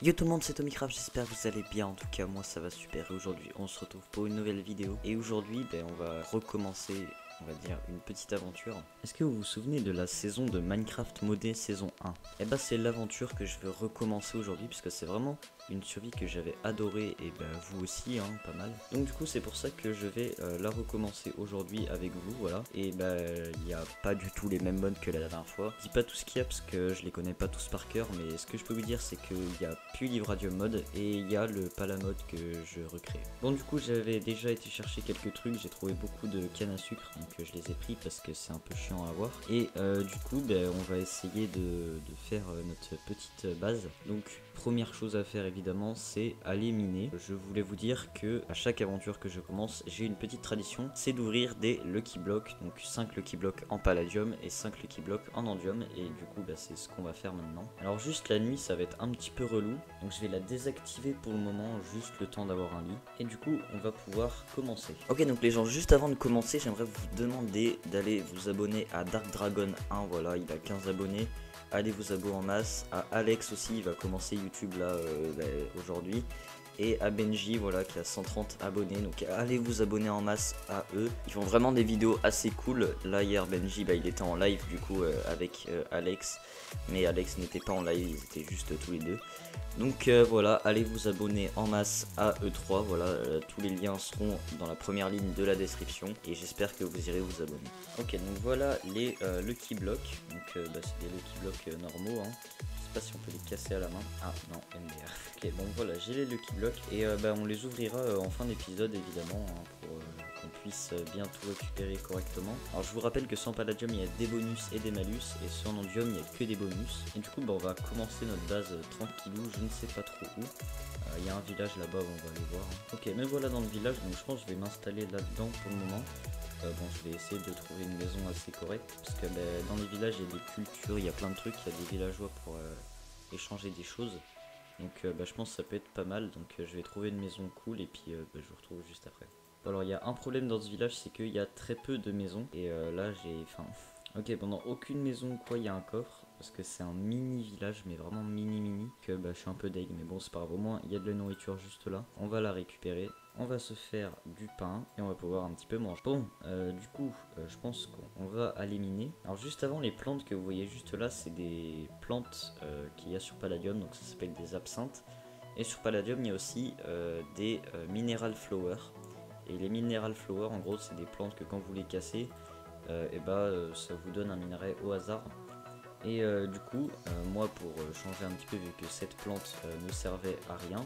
Yo tout le monde, c'est Tomicraft, j'espère que vous allez bien. En tout cas moi ça va super et aujourd'hui on se retrouve pour une nouvelle vidéo. Et aujourd'hui on va recommencer, on va dire, une petite aventure. Est-ce que vous vous souvenez de la saison de Minecraft modé saison 1? Et bah c'est l'aventure que je veux recommencer aujourd'hui, puisque c'est vraiment une survie que j'avais adorée, et bah vous aussi hein, pas mal. Donc du coup c'est pour ça que je vais la recommencer aujourd'hui avec vous, voilà. Et bah il n'y a pas du tout les mêmes modes que la dernière fois. Je dis pas tout ce qu'il y a parce que je les connais pas tous par cœur, mais ce que je peux vous dire c'est qu'il y a plus Livradium mode et il y a le Palamode que je recrée. Bon du coup j'avais déjà été chercher quelques trucs, j'ai trouvé beaucoup de canne à sucre, donc je les ai pris parce que c'est un peu chiant à avoir. Et du coup on va essayer de faire notre petite base. Donc première chose à faire évidemment c'est aller miner. Je voulais vous dire que à chaque aventure que je commence j'ai une petite tradition, c'est d'ouvrir des Lucky Blocks, donc 5 Lucky Blocks en Palladium et 5 Lucky Blocks en Endium, et du coup c'est ce qu'on va faire maintenant. Alors juste la nuit ça va être un petit peu relou, donc je vais la désactiver pour le moment, juste le temps d'avoir un lit, et du coup on va pouvoir commencer. Ok, donc les gens, juste avant de commencer j'aimerais vous demander d'aller vous abonner à Dark Dragon 1, voilà, il a 15 abonnés. Allez vous abonner en masse, à Alex aussi, il va commencer YouTube là aujourd'hui, et à Benji, voilà, qui a 130 abonnés, donc allez vous abonner en masse à eux. Ils font vraiment des vidéos assez cool. Là hier Benji il était en live du coup avec Alex, mais Alex n'était pas en live, ils étaient juste tous les deux. Donc voilà, allez vous abonner en masse à eux3, voilà, tous les liens seront dans la première ligne de la description, et j'espère que vous irez vous abonner. Ok, donc voilà les Lucky Blocks, donc c'est des Lucky Blocks normaux, hein. Je sais pas si on peut les casser à la main. Ah non, MDR. Ok, bon voilà, j'ai les Lucky Blocks, et on les ouvrira en fin d'épisode évidemment, hein, pour qu'on puisse bien tout récupérer correctement. Alors je vous rappelle que sans Palladium il y a des bonus et des malus, et sans Endium il n'y a que des bonus. Et du coup on va commencer notre base tranquillou, je ne sais pas trop où. Il y a un village là-bas, on va aller voir. Ok, me voilà dans le village, donc je pense que je vais m'installer là-dedans pour le moment. Bon, je vais essayer de trouver une maison assez correcte, parce que dans les villages il y a des cultures, il y a plein de trucs, il y a des villageois pour échanger des choses. Donc je pense que ça peut être pas mal, donc je vais trouver une maison cool, et puis je vous retrouve juste après. Bon, alors il y a un problème dans ce village, c'est qu'il y a très peu de maisons, et là j'ai... Enfin... Ok, bon, dans aucune maison quoi il y a un coffre, parce que c'est un mini village, mais vraiment mini, que je suis un peu deg, mais bon c'est pas grave, au moins il y a de la nourriture juste là, on va la récupérer. On va se faire du pain et on va pouvoir un petit peu manger. Bon, du coup, je pense qu'on va aller miner. Alors juste avant, les plantes que vous voyez juste là, c'est des plantes qu'il y a sur Palladium, donc ça s'appelle des absinthes. Et sur Palladium, il y a aussi des mineral flowers. Et les mineral flowers, en gros, c'est des plantes que quand vous les cassez, ça vous donne un minerai au hasard. Et du coup, moi pour changer un petit peu, vu que cette plante ne servait à rien,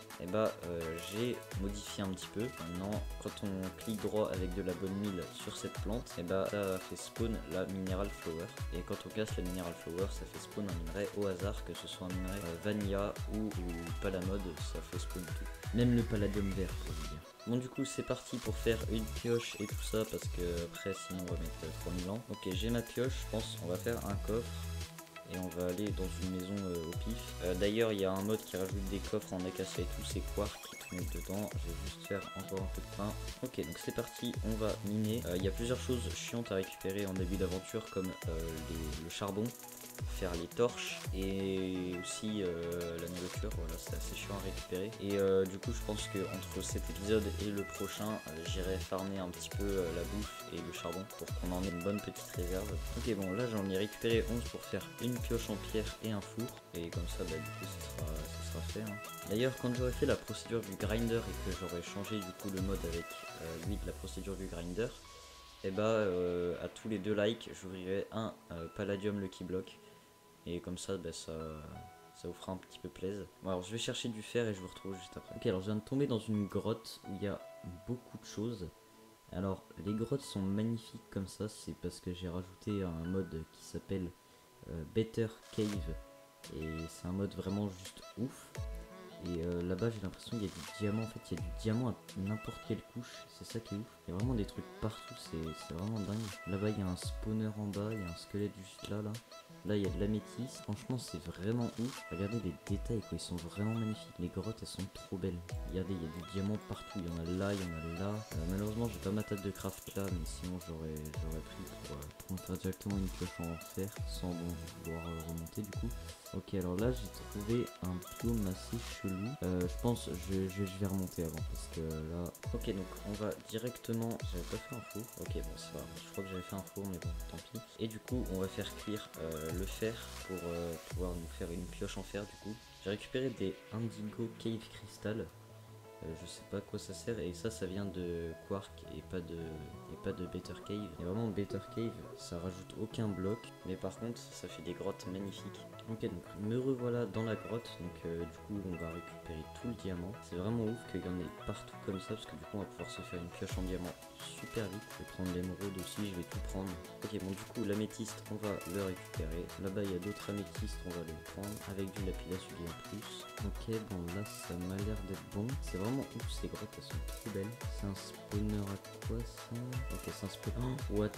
j'ai modifié un petit peu. Maintenant, quand on clique droit avec de la bonne mille sur cette plante, ça fait spawn la mineral flower. Et quand on casse la mineral flower, ça fait spawn un minerai au hasard, que ce soit un minerai vanilla ou palamode, ça fait spawn tout. Même le palladium vert pour vous dire. Bon, du coup c'est parti pour faire une pioche et tout ça, parce que après sinon on va mettre 3000 ans. Ok, j'ai ma pioche, je pense on va faire un coffre. Et on va aller dans une maison au pif. D'ailleurs il y a un mode qui rajoute des coffres en acacia et tout, c'est quark qui tout mettre dedans. Je vais juste faire encore un peu de pain. Ok, donc c'est parti, on va miner. Il y a plusieurs choses chiantes à récupérer en début d'aventure, comme le charbon, faire les torches, et aussi la nourriture. Voilà, c'est assez chiant à récupérer. Et du coup je pense que entre cet épisode et le prochain, j'irai farmer un petit peu la bouffe et le charbon pour qu'on en ait une bonne petite réserve. Ok, bon là j'en ai récupéré 11 pour faire une pioche en pierre et un four, et comme ça du coup ça sera fait, hein. D'ailleurs quand j'aurai fait la procédure du grinder et que j'aurai changé du coup le mode avec lui de la procédure du grinder, à tous les 2 likes j'ouvrirai un Palladium Lucky Block, et comme ça ça vous fera un petit peu plaisir. Bon, alors je vais chercher du fer et je vous retrouve juste après. Ok, alors je viens de tomber dans une grotte où il y a beaucoup de choses. Alors les grottes sont magnifiques comme ça, c'est parce que j'ai rajouté un mode qui s'appelle Better Cave, et c'est un mode vraiment juste ouf. Et là-bas j'ai l'impression qu'il y a du diamant, en fait il y a du diamant à n'importe quelle couche, c'est ça qui est ouf. Il y a vraiment des trucs partout, c'est vraiment dingue. Là-bas il y a un spawner en bas, il y a un squelette juste là. Là il y a de l'améthyste, franchement c'est vraiment ouf. Regardez les détails quoi, ils sont vraiment magnifiques. Les grottes elles sont trop belles. Regardez, il y a du diamant partout, il y en a là, il y en a là. Malheureusement j'ai pas ma table de craft là, mais sinon j'aurais pris pour me faire directement une pioche en fer sans vouloir remonter du coup. Ok, alors là j'ai trouvé un biome assez chelou. Je pense je vais remonter avant parce que là. Ok, donc on va directement. J'avais pas fait un four. Ok, bon c'est pas grave. Je crois que j'avais fait un four, mais bon tant pis. Et du coup on va faire cuire le fer pour pouvoir nous faire une pioche en fer du coup. J'ai récupéré des Indigo Cave Crystal. Je sais pas à quoi ça sert, et ça vient de Quark et pas de Better Cave. Et vraiment Better Cave ça rajoute aucun bloc, mais par contre ça fait des grottes magnifiques. Ok, donc me revoilà dans la grotte, donc du coup on va récupérer tout le diamant. C'est vraiment ouf qu'il y en ait partout comme ça, parce que du coup on va pouvoir se faire une pioche en diamant super vite. Je vais prendre l'émeraude aussi, je vais tout prendre. Ok, bon du coup l'améthyste on va le récupérer. Là-bas il y a d'autres améthystes, on va les prendre avec du lapis lazuli en plus. Ok, bon là ça m'a l'air d'être bon. C'est vraiment ouf, ces grottes elles sont trop belles. C'est un spawner à quoi ça? Ok, c'est un spawner. Oh, what?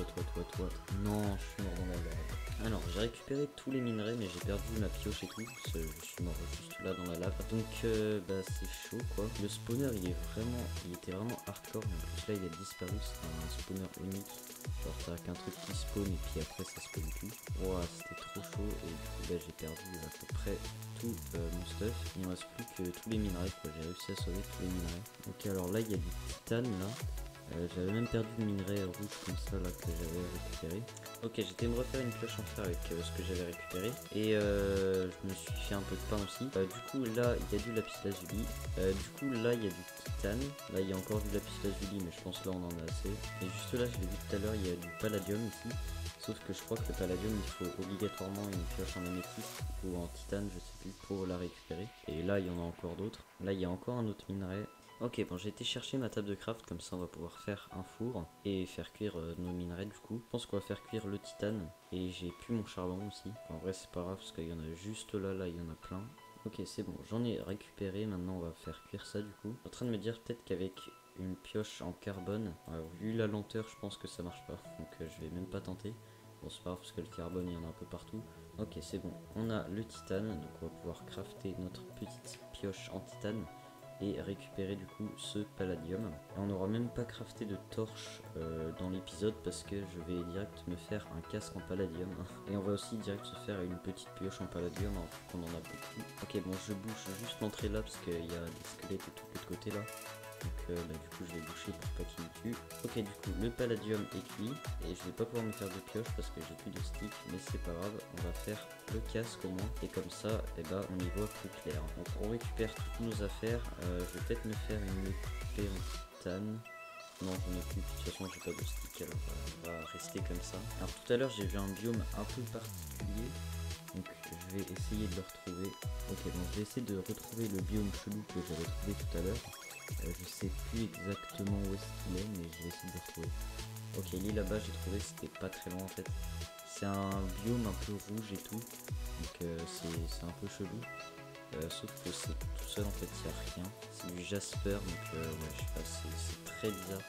Non, je suis mort dans la lave. Alors j'ai récupéré tous les minerais, mais j'ai perdu ma pioche et tout. Je suis mort juste là dans la lave. Donc bah c'est chaud quoi. Le spawner il était vraiment hardcore. Mais en plus là il a disparu. C'est un spawner unique. Genre t'as qu'un truc qui spawn et puis après ça spawn plus. Ouah, c'était trop chaud et du coup bah, j'ai perdu à peu près tout mon stuff. Il me reste plus que tous les minerais quoi. J'ai réussi à sauver tous les minerais. Ok, alors là il y a du titane là. J'avais même perdu le minerai rouge comme ça là que j'avais récupéré. Ok, j'étais me refaire une pioche en fer avec ce que j'avais récupéré. Et je me suis fait un peu de pain aussi. Du coup là il y a du lapis lazuli. Du coup là il y a du titane. Là il y a encore du lapis lazuli, mais je pense là on en a assez. Et juste là je l'ai vu tout à l'heure, il y a du palladium ici. Sauf que je crois que le palladium il faut obligatoirement une pioche en améthyste ou en titane, je sais plus, pour la récupérer. Et là il y en a encore d'autres. Là il y a encore un autre minerai. Ok, bon j'ai été chercher ma table de craft, comme ça on va pouvoir faire un four et faire cuire nos minerais du coup. Je pense qu'on va faire cuire le titane et j'ai plus mon charbon aussi. En vrai c'est pas grave parce qu'il y en a juste là il y en a plein. Ok, c'est bon, j'en ai récupéré, maintenant on va faire cuire ça du coup. Je suis en train de me dire peut-être qu'avec une pioche en carbone, vu la lenteur je pense que ça marche pas, donc je vais même pas tenter. Bon c'est pas grave parce que le carbone il y en a un peu partout. Ok, c'est bon, on a le titane, donc on va pouvoir crafter notre petite pioche en titane et récupérer du coup ce palladium. Et on n'aura même pas crafté de torche dans l'épisode parce que je vais direct me faire un casque en palladium. Et on va aussi direct se faire une petite pioche en palladium, hein, qu'on en a beaucoup. Ok, bon je bouche juste l'entrée là parce qu'il y a des squelettes et tout de l'autre côté là. Donc bah, du coup je vais boucher pour pas qu'il me tue. Ok, du coup le palladium est cuit et je vais pas pouvoir me faire de pioche parce que j'ai plus de stick, mais c'est pas grave, on va faire le casque au moins et comme ça et bah on y voit plus clair. Donc on récupère toutes nos affaires. Je vais peut-être me faire une épée en titane. Non, j'en ai plus, de toute façon j'ai pas de stick, alors on va rester comme ça. Alors tout à l'heure j'ai vu un biome un peu particulier, donc je vais essayer de le retrouver. Ok, donc je vais essayer de retrouver le biome chelou que j'avais trouvé tout à l'heure. Je sais plus exactement où est-ce qu'il est, mais je vais essayer de le retrouver. Ok, il est là-bas, j'ai trouvé, c'était pas très loin en fait. C'est un biome un peu rouge et tout, donc c'est un peu chelou. Sauf que c'est tout seul en fait, il n'y a rien. C'est du jasper, donc ouais, je sais pas, c'est très bizarre.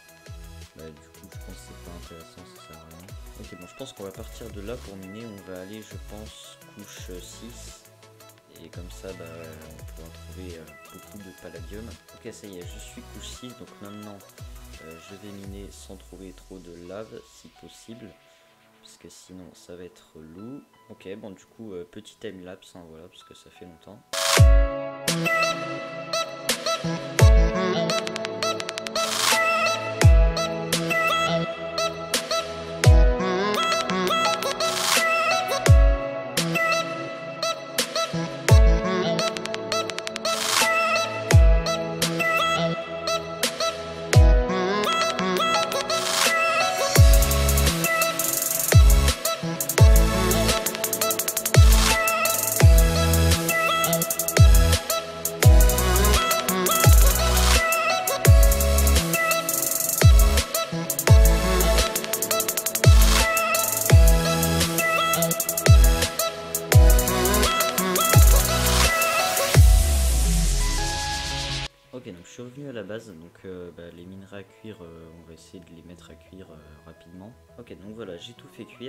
Du coup, je pense que c'est pas intéressant, ça sert à rien. Ok, bon, je pense qu'on va partir de là pour miner. On va aller, je pense, couche 6. Et comme ça, bah, on pourra trouver beaucoup de palladium. Ok, ça y est, je suis couche 6, donc maintenant, je vais miner sans trouver trop de lave, si possible. Parce que sinon, ça va être lourd. Ok, bon, du coup, petit timelapse, hein, voilà, parce que ça fait longtemps. Ok, donc je suis revenu à la base, donc bah, les minerais à cuire, on va essayer de les mettre à cuire rapidement. Ok, donc voilà, j'ai tout fait cuire.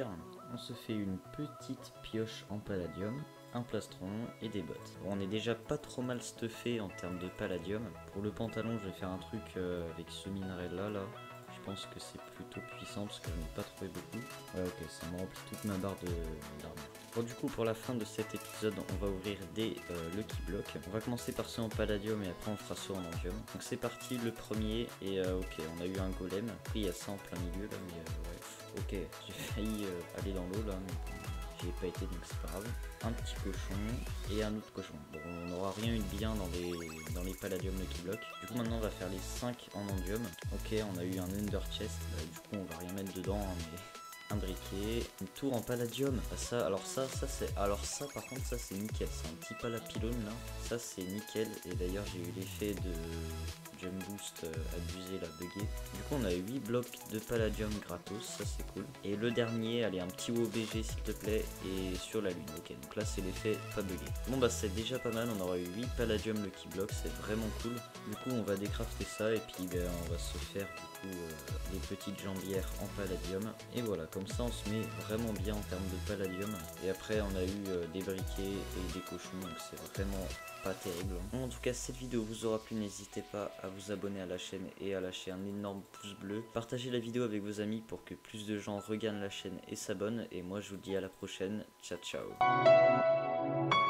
On se fait une petite pioche en palladium, un plastron et des bottes. Bon, on est déjà pas trop mal stuffé en termes de palladium. Pour le pantalon, je vais faire un truc avec ce minerai là. Je pense que c'est plutôt puissant parce que je n'ai pas trouvé beaucoup. Ouais, ok, ça me remplit toute ma barre d'armure. Bon, du coup, pour la fin de cet épisode, on va ouvrir des Lucky Blocks. On va commencer par ceux en palladium et après on fera ceux en endium. Donc c'est parti, le premier. Et ok, on a eu un golem. Après, il y a ça en plein milieu là, mais ouais. Ok, j'ai failli aller dans l'eau là, mais j'y ai pas été donc c'est pas grave. Un petit cochon et un autre cochon. Bon, on n'aura rien eu de bien dans les palladium Lucky Block. Du coup maintenant on va faire les 5 en endium. Ok, on a eu un ender chest. Du coup on va rien mettre dedans, hein, mais un briquet, une tour en palladium. Ah, ça, alors ça c'est, alors ça par contre ça c'est nickel. C'est un petit palapylône là. Ça c'est nickel. Et d'ailleurs j'ai eu l'effet de jump boost abusé là, bugué. Du coup on a 8 blocs de palladium gratos, ça c'est cool. Et le dernier, allez un petit OBG s'il te plaît, et sur la lune. Ok, donc là c'est l'effet pas bugué. Bon bah c'est déjà pas mal, on aura eu 8 palladium lucky blocks, c'est vraiment cool. Du coup on va décrafter ça et puis ben, on va se faire du coup les petites jambières en palladium. Et voilà, comme ça on se met vraiment bien en termes de palladium. Et après on a eu des briquets et des cochons, donc c'est vraiment pas terrible. En tout cas cette vidéo vous aura plu, n'hésitez pas à vous abonner à la chaîne et à lâcher un énorme pouce bleu. Partagez la vidéo avec vos amis pour que plus de gens regardent la chaîne et s'abonnent. Et moi je vous dis à la prochaine, ciao ciao.